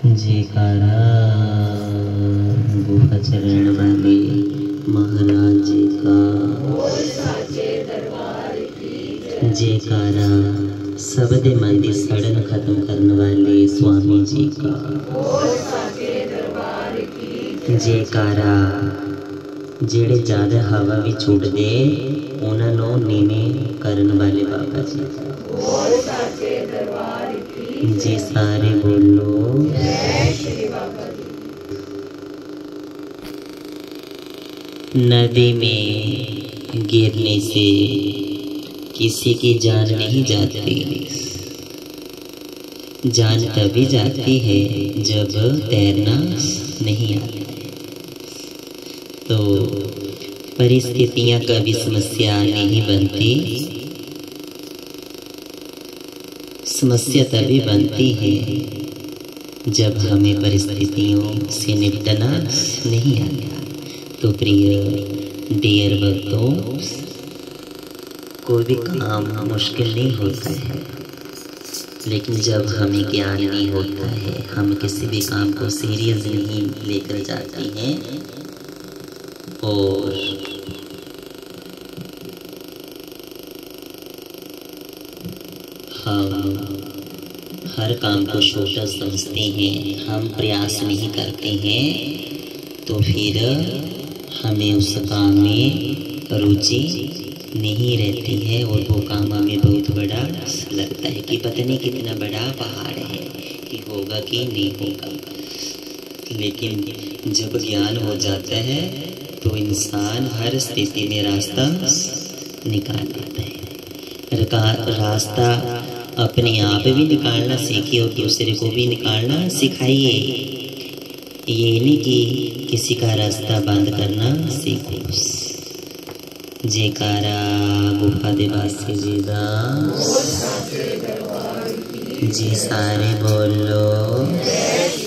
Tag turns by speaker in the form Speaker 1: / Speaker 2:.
Speaker 1: जयकारा गुफा चरण वाले महाराज जी का, जयकारा सबदे मन की सड़न खत्म करने वाले स्वामी जी का, जयकारा जेड़े ज्यादा हवा भी छुट दे उन्होंने नीवे करने वाले बाबा जी का। जी सारे बोलो नदी में गिरने से किसी की जान नहीं जाती। जान तभी जाती है जब तैरना नहीं आता। तो परिस्थितियां कभी समस्या नहीं बनती। समस्या तभी बनती है जब हमें परिस्थितियों से निपटना नहीं आता। तो प्रिय डियर भक्तों, कोई भी काम मुश्किल नहीं होता है, लेकिन जब हमें ज्ञान नहीं होता है, हम किसी भी काम को सीरियस नहीं लेकर जाते हैं और हम हर काम को छोटा समझते हैं, हम प्रयास नहीं करते हैं, तो फिर हमें उस काम में रुचि नहीं रहती है और वो काम हमें बहुत बड़ा लगता है कि पता नहीं कितना बड़ा पहाड़ है कि होगा कि नहीं होगा। लेकिन जब ज्ञान हो जाता है तो इंसान हर स्थिति में रास्ता निकाल लेता है। रास्ता अपने आप भी निकालना सीखिए और दूसरे को भी निकालना सिखाइए। ये नहीं कि किसी का रास्ता बंद करना सीखो। जयकारा गुफा दिवासी जी दा, जी सारे बोलो।